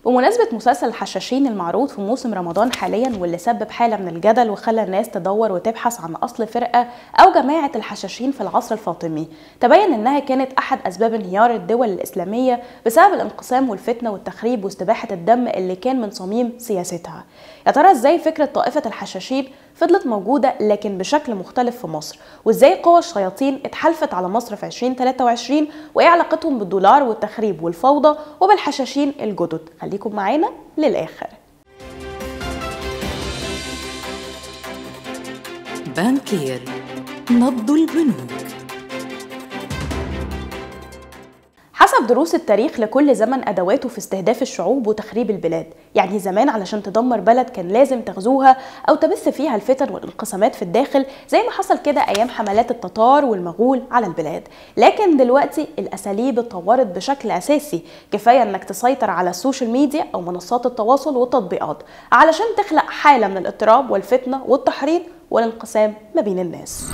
بمناسبة مسلسل الحشاشين المعروض في موسم رمضان حاليا واللي سبب حالة من الجدل وخلى الناس تدور وتبحث عن أصل فرقة أو جماعة الحشاشين في العصر الفاطمي، تبين أنها كانت أحد أسباب انهيار الدول الإسلامية بسبب الانقسام والفتنة والتخريب واستباحة الدم اللي كان من صميم سياستها. يا ترى إزاي فكرة طائفة الحشاشين فضلت موجودة لكن بشكل مختلف في مصر، وإزاي قوى الشياطين اتحالفت على مصر في 2023، وإيه علاقتهم بالدولار والتخريب والفوضى وبالحشاشين الجدد؟ خليكم معانا للآخر. بانكير، نبض البنوك. حسب دروس التاريخ لكل زمن أدواته في استهداف الشعوب وتخريب البلاد. يعني زمان علشان تدمر بلد كان لازم تغزوها أو تبث فيها الفتن والانقسامات في الداخل، زي ما حصل كده أيام حملات التتار والمغول على البلاد. لكن دلوقتي الأساليب اتطورت بشكل أساسي. كفاية إنك تسيطر على السوشيال ميديا أو منصات التواصل والتطبيقات علشان تخلق حالة من الاضطراب والفتنة والتحريض والانقسام ما بين الناس.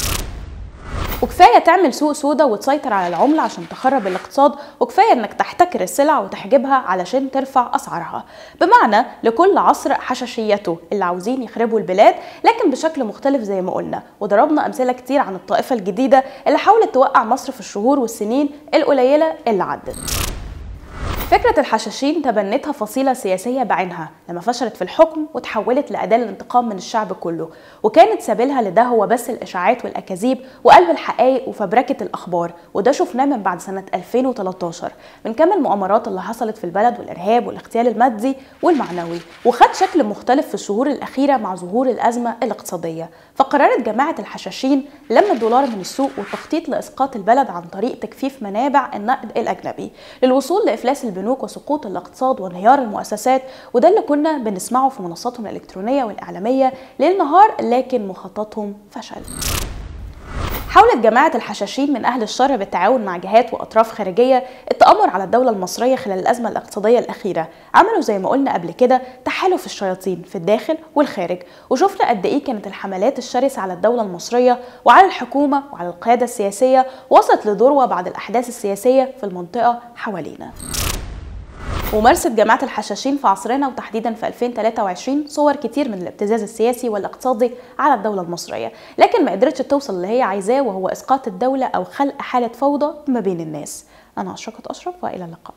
وكفايه تعمل سوق سودا وتسيطر على العمله عشان تخرب الاقتصاد، وكفايه انك تحتكر السلع وتحجبها علشان ترفع اسعارها. بمعنى لكل عصر حشاشيته اللي عاوزين يخربوا البلاد، لكن بشكل مختلف زي ما قلنا. وضربنا امثله كتير عن الطائفه الجديده اللي حاولت توقع مصر في الشهور والسنين القليله اللي عدت. فكرة الحشاشين تبنتها فصيلة سياسية بعينها لما فشلت في الحكم وتحولت لأداة للانتقام من الشعب كله، وكانت سبيلها لده هو بس الإشاعات والأكاذيب وقلب الحقائق وفبركة الأخبار. وده شفناه من بعد سنة 2013 من كم المؤامرات اللي حصلت في البلد والإرهاب والاغتيال المادي والمعنوي، وخد شكل مختلف في الشهور الأخيرة مع ظهور الأزمة الاقتصادية. فقررت جماعة الحشاشين لم الدولار من السوق والتخطيط لإسقاط البلد عن طريق تجفيف منابع النقد الأجنبي للوصول لإفلاس البنوك وسقوط الاقتصاد وانهيار المؤسسات. وده اللي كنا بنسمعه في منصاتهم الإلكترونية والإعلامية ليل نهار، لكن مخططهم فشل. حاولت جماعة الحشاشين من أهل الشر بالتعاون مع جهات وأطراف خارجية التآمر على الدولة المصرية خلال الأزمة الاقتصادية الأخيرة. عملوا زي ما قلنا قبل كده تحالف الشياطين في الداخل والخارج، وشفنا قد إيه كانت الحملات الشرسة على الدولة المصرية وعلى الحكومة وعلى القيادة السياسية وصلت لذروة بعد الأحداث السياسية في المنطقة حوالينا. ومارست جماعة الحشاشين في عصرنا وتحديدا في 2023 صور كتير من الابتزاز السياسي والاقتصادي على الدولة المصرية، لكن ما قدرتش توصل اللي هي عايزاه، وهو إسقاط الدولة أو خلق حالة فوضى ما بين الناس. أنا أشرقت أشرف، وإلى اللقاء.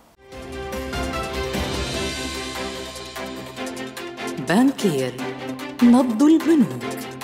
بانكير، نبض البنوك.